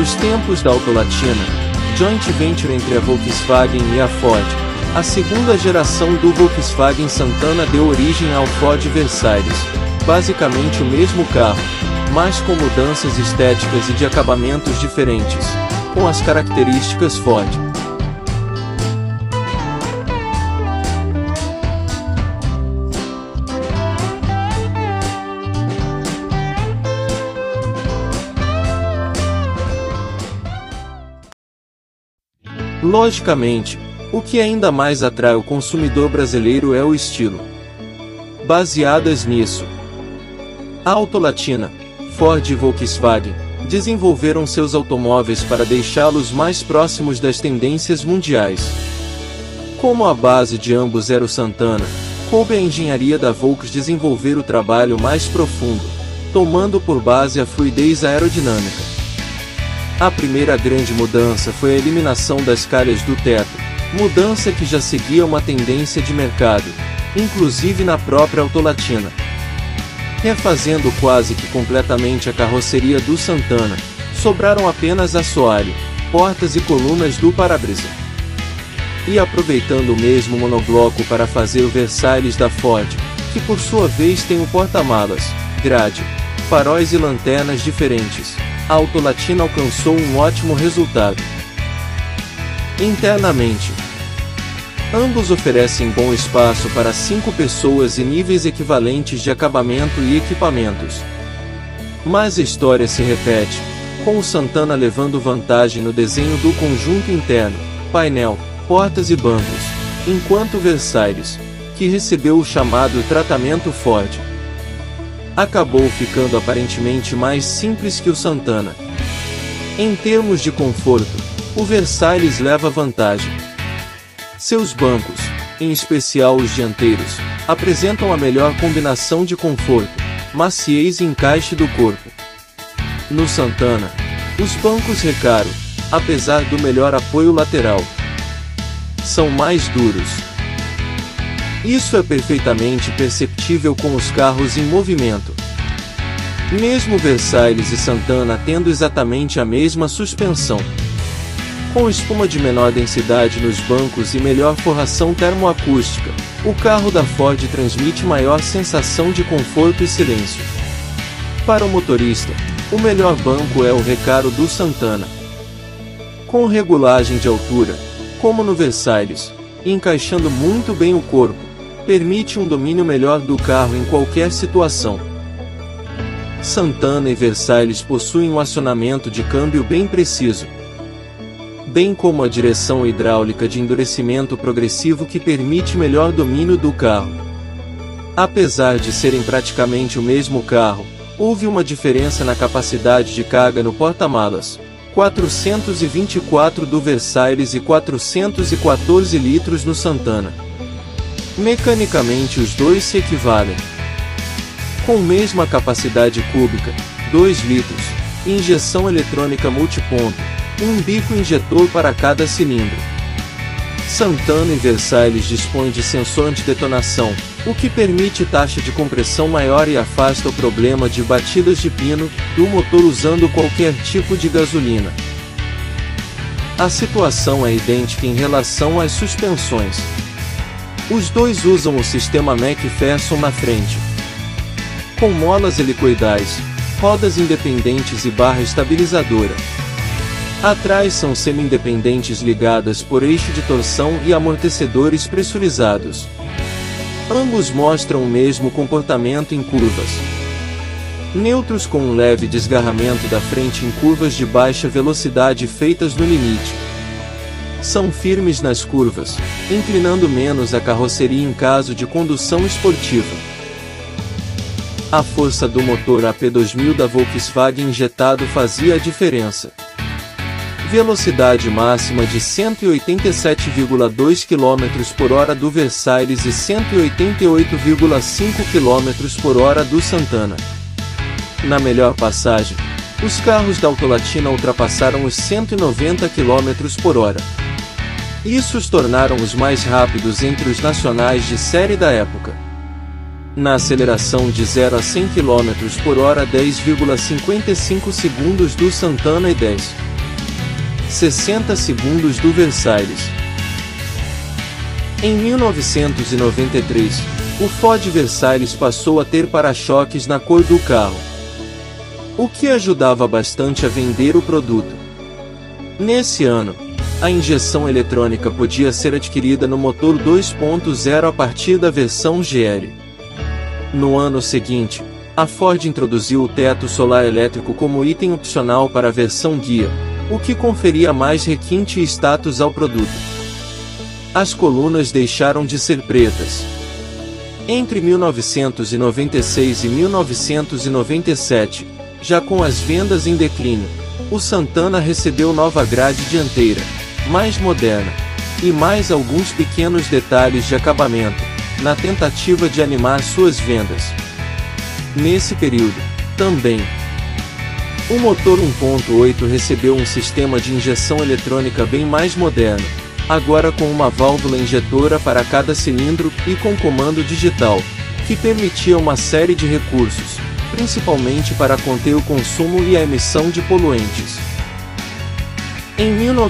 Nos tempos da Autolatina, joint venture entre a Volkswagen e a Ford, a segunda geração do Volkswagen Santana deu origem ao Ford Versailles, basicamente o mesmo carro, mas com mudanças estéticas e de acabamentos diferentes, com as características Ford. Logicamente, o que ainda mais atrai o consumidor brasileiro é o estilo. Baseadas nisso, a Autolatina, Ford e Volkswagen desenvolveram seus automóveis para deixá-los mais próximos das tendências mundiais. Como a base de ambos era o Santana, coube à engenharia da Volks desenvolver o trabalho mais profundo, tomando por base a fluidez aerodinâmica. A primeira grande mudança foi a eliminação das calhas do teto, mudança que já seguia uma tendência de mercado, inclusive na própria Autolatina. Refazendo quase que completamente a carroceria do Santana, sobraram apenas assoalho, portas e colunas do para-brisa. E aproveitando o mesmo monobloco para fazer o Versailles da Ford, que por sua vez tem o porta-malas, grade, faróis e lanternas diferentes, a Autolatina alcançou um ótimo resultado. Internamente, ambos oferecem bom espaço para 5 pessoas e níveis equivalentes de acabamento e equipamentos. Mas a história se repete, com o Santana levando vantagem no desenho do conjunto interno, painel, portas e bancos, enquanto o Versailles, que recebeu o chamado tratamento Ford, acabou ficando aparentemente mais simples que o Santana. Em termos de conforto, o Versailles leva vantagem. Seus bancos, em especial os dianteiros, apresentam a melhor combinação de conforto, maciez e encaixe do corpo. No Santana, os bancos Recaro, apesar do melhor apoio lateral, são mais duros. Isso é perfeitamente perceptível com os carros em movimento. Mesmo Versailles e Santana tendo exatamente a mesma suspensão, com espuma de menor densidade nos bancos e melhor forração termoacústica, o carro da Ford transmite maior sensação de conforto e silêncio. Para o motorista, o melhor banco é o Recaro do Santana. Com regulagem de altura, como no Versailles, e encaixando muito bem o corpo, permite um domínio melhor do carro em qualquer situação. Santana e Versailles possuem um acionamento de câmbio bem preciso, bem como a direção hidráulica de endurecimento progressivo que permite melhor domínio do carro. Apesar de serem praticamente o mesmo carro, houve uma diferença na capacidade de carga no porta-malas, 424 do Versailles e 414 litros no Santana. Mecanicamente os dois se equivalem. Com mesma capacidade cúbica, 2 litros, injeção eletrônica multiponto, um bico injetor para cada cilindro. Santana e Versailles dispõem de sensor antidetonação, o que permite taxa de compressão maior e afasta o problema de batidas de pino do motor usando qualquer tipo de gasolina. A situação é idêntica em relação às suspensões. Os dois usam o sistema McPherson na frente, com molas helicoidais, rodas independentes e barra estabilizadora. Atrás são semi-independentes ligadas por eixo de torção e amortecedores pressurizados. Ambos mostram o mesmo comportamento em curvas. Neutros com um leve desgarramento da frente em curvas de baixa velocidade feitas no limite. São firmes nas curvas, inclinando menos a carroceria em caso de condução esportiva. A força do motor AP2000 da Volkswagen injetado fazia a diferença. Velocidade máxima de 187,2 km/h do Versailles e 188,5 km/h do Santana. Na melhor passagem, os carros da Autolatina ultrapassaram os 190 km/h. Isso os tornaram os mais rápidos entre os nacionais de série da época. Na aceleração de 0 a 100 km/h, 10,55 segundos do Santana e 10,5 60 segundos do Versailles. Em 1993, o Ford Versailles passou a ter para-choques na cor do carro, o que ajudava bastante a vender o produto. Nesse ano, a injeção eletrônica podia ser adquirida no motor 2.0 a partir da versão GL. No ano seguinte, a Ford introduziu o teto solar elétrico como item opcional para a versão guia, o que conferia mais requinte e status ao produto. As colunas deixaram de ser pretas. Entre 1996 e 1997, já com as vendas em declínio, o Santana recebeu nova grade dianteira, mais moderna, e mais alguns pequenos detalhes de acabamento, na tentativa de animar suas vendas. Nesse período, também, o motor 1.8 recebeu um sistema de injeção eletrônica bem mais moderno, agora com uma válvula injetora para cada cilindro e com comando digital, que permitia uma série de recursos, principalmente para conter o consumo e a emissão de poluentes. Em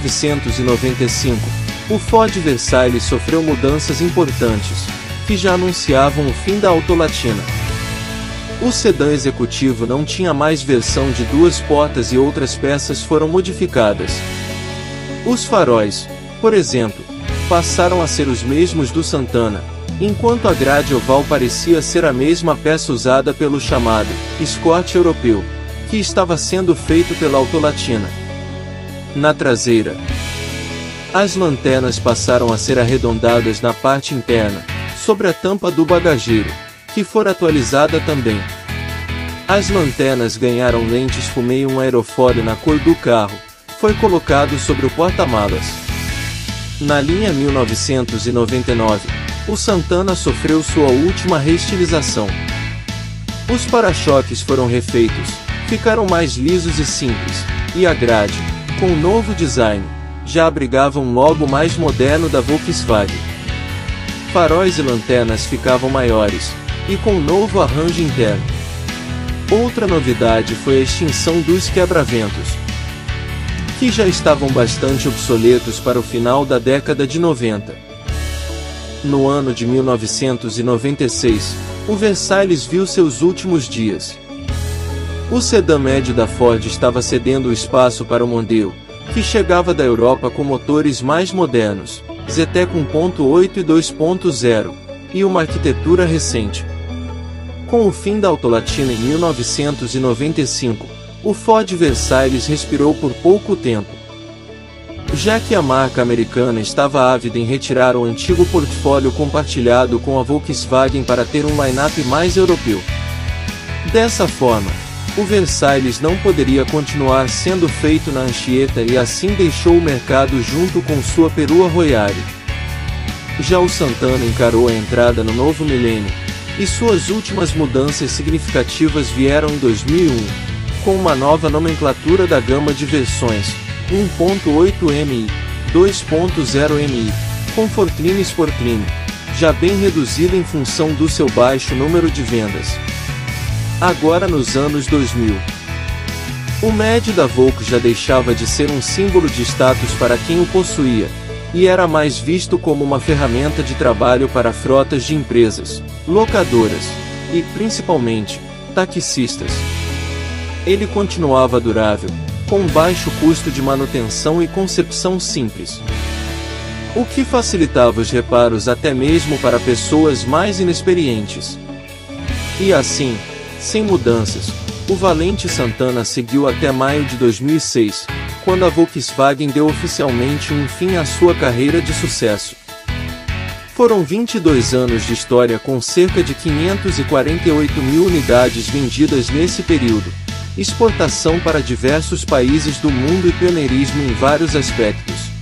1995, o Ford Versailles sofreu mudanças importantes, que já anunciavam o fim da autolatina. O sedã executivo não tinha mais versão de 2 portas e outras peças foram modificadas. Os faróis, por exemplo, passaram a ser os mesmos do Santana, enquanto a grade oval parecia ser a mesma peça usada pelo chamado Escort europeu, que estava sendo feito pela autolatina. Na traseira, as lanternas passaram a ser arredondadas na parte interna, sobre a tampa do bagageiro, que foi atualizada também. As lanternas ganharam lentes fumê e um aerofólio na cor do carro, foi colocado sobre o porta-malas. Na linha 1999, o Santana sofreu sua última reestilização. Os para-choques foram refeitos, ficaram mais lisos e simples, e a grade, com um novo design, já abrigava um logo mais moderno da Volkswagen. Faróis e lanternas ficavam maiores, e com um novo arranjo interno. Outra novidade foi a extinção dos quebra-ventos, que já estavam bastante obsoletos para o final da década de 90. No ano de 1996, o Versailles viu seus últimos dias. O sedã médio da Ford estava cedendo o espaço para o Mondeo, que chegava da Europa com motores mais modernos, Zetec 1.8 e 2.0, e uma arquitetura recente. Com o fim da autolatina em 1995, o Ford Versailles respirou por pouco tempo, já que a marca americana estava ávida em retirar o antigo portfólio compartilhado com a Volkswagen para ter um line-up mais europeu. Dessa forma, o Versailles não poderia continuar sendo feito na Anchieta e assim deixou o mercado junto com sua perua Royale. Já o Santana encarou a entrada no novo milênio, e suas últimas mudanças significativas vieram em 2001, com uma nova nomenclatura da gama de versões, 1.8 MI, 2.0 MI, Comfortline e Sportline, já bem reduzida em função do seu baixo número de vendas. Agora nos anos 2000, o médio da Volks já deixava de ser um símbolo de status para quem o possuía, e era mais visto como uma ferramenta de trabalho para frotas de empresas, locadoras, e, principalmente, taxistas. Ele continuava durável, com baixo custo de manutenção e concepção simples, o que facilitava os reparos até mesmo para pessoas mais inexperientes. E assim, sem mudanças, o valente Santana seguiu até maio de 2006, quando a Volkswagen deu oficialmente um fim à sua carreira de sucesso. Foram 22 anos de história com cerca de 548 mil unidades vendidas nesse período, exportação para diversos países do mundo e pioneirismo em vários aspectos.